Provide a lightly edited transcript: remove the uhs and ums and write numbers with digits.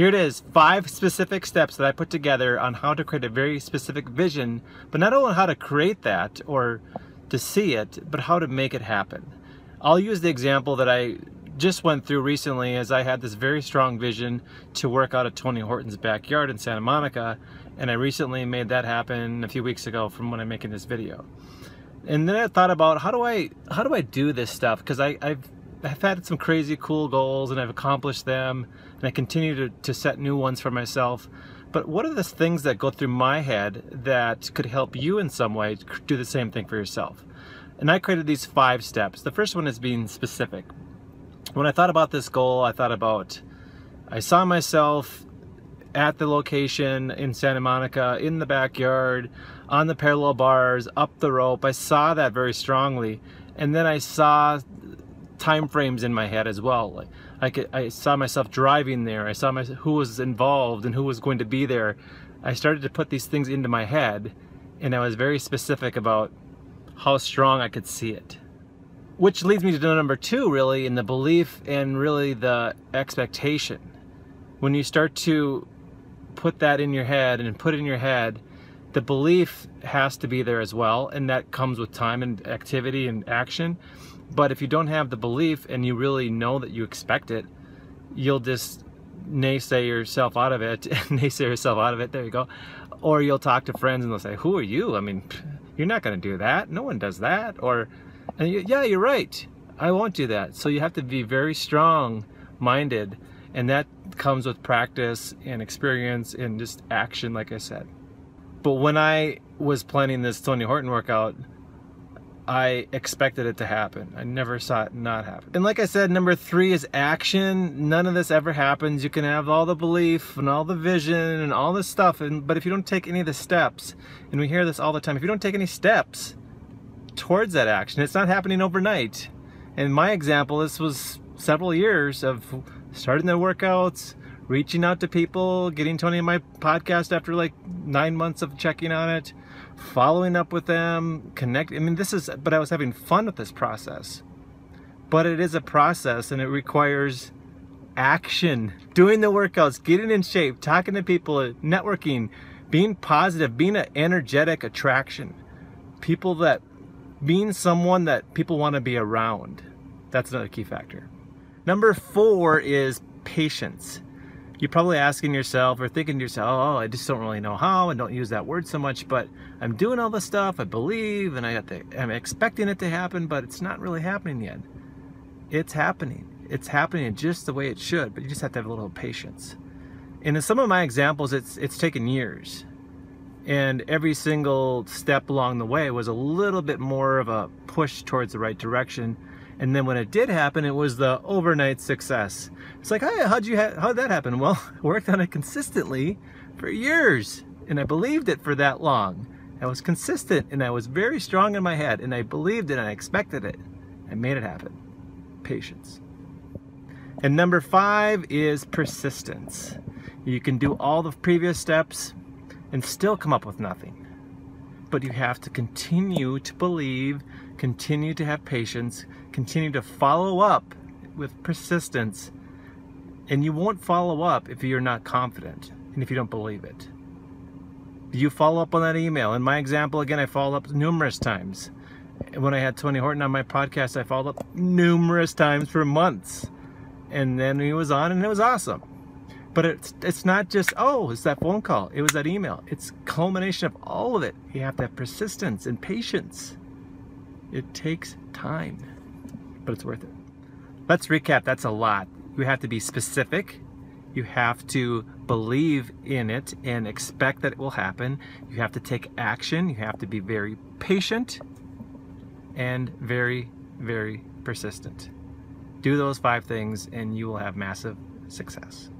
Here it is, 5 specific steps that I put together on how to create a very specific vision, but not only how to create that or to see it, but how to make it happen. I'll use the example that I just went through recently, as I had this very strong vision to work out at Tony Horton's backyard in Santa Monica, and I recently made that happen a few weeks ago from when I'm making this video. And then I thought about how do I do this stuff, because I've had some crazy cool goals and I've accomplished them, and I continue to set new ones for myself. But what are the things that go through my head that could help you in some way to do the same thing for yourself? And I created these 5 steps. The first one is being specific. When I thought about this goal, I saw myself at the location in Santa Monica, in the backyard, on the parallel bars, up the rope. I saw that very strongly. And then I saw time frames in my head as well. I saw myself driving there. I saw who was involved and who was going to be there. I started to put these things into my head, and I was very specific about how strong I could see it. Which leads me to number 2, really, in the belief and really the expectation. When you start to put that in your head and put it in your head, the belief has to be there as well, and that comes with time and activity and action. But if you don't have the belief and you really know that you expect it, you'll just naysay yourself out of it, there you go. Or you'll talk to friends and they'll say, who are you? I mean, you're not gonna do that. No one does that. Yeah, you're right. I won't do that. So you have to be very strong-minded, and that comes with practice and experience and just action, like I said. But when I was planning this Tony Horton workout, I expected it to happen. I never saw it not happen. And like I said, number 3 is action. None of this ever happens. You can have all the belief and all the vision and all this stuff, but if you don't take any of the steps, and we hear this all the time, if you don't take any steps towards that action, it's not happening overnight. In my example, this was several years of starting the workouts, reaching out to people, getting Tony on my podcast after like 9 months of checking on it, following up with them, but I was having fun with this process. But it is a process, and it requires action. Doing the workouts, getting in shape, talking to people, networking, being positive, being an energetic attraction. Being someone that people want to be around. That's another key factor. Number 4 is patience. You're probably asking yourself or thinking to yourself, oh, I just don't really know how, and don't use that word so much, but I'm doing all this stuff, I believe, and I'm expecting it to happen, but it's not really happening yet. It's happening. It's happening just the way it should, but you just have to have a little patience. And in some of my examples, it's taken years. And every single step along the way was a little bit more of a push towards the right direction. And then when it did happen, it was the overnight success. It's like, hey, how'd that happen? Well, I worked on it consistently for years, and I believed it for that long. I was consistent, and I was very strong in my head, and I believed it, and I expected it. I made it happen. Patience. And number 5 is persistence. You can do all the previous steps and still come up with nothing. But you have to continue to believe, continue to have patience, continue to follow up with persistence. And you won't follow up if you're not confident and if you don't believe it. You follow up on that email. In my example, again, I followed up numerous times. When I had Tony Horton on my podcast, I followed up numerous times for months. And then he was on, and it was awesome. But it's not just, oh, it's that phone call. It was that email. It's culmination of all of it. You have to have persistence and patience. It takes time, but it's worth it. Let's recap. That's a lot. You have to be specific. You have to believe in it and expect that it will happen. You have to take action. You have to be very patient and very, very persistent. Do those 5 things and you will have massive success.